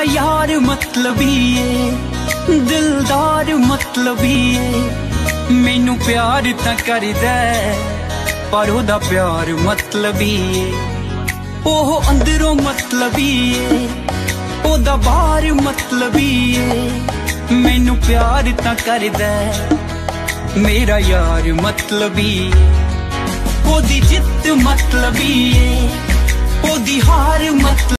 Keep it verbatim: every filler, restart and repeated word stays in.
यार मतलबी ਏ दिलदार मतलबी ਏ मैनू प्यार तां करदा पर ओदा प्यार मतलबी ਏ ओह अंदरों मतलबी ਏ ओदा बाहर मतलबी ਏ मैनू प्यार तां करदा मेरा यार मतलबी ओदी जित मतलबी ਏ ओदी हार मतलब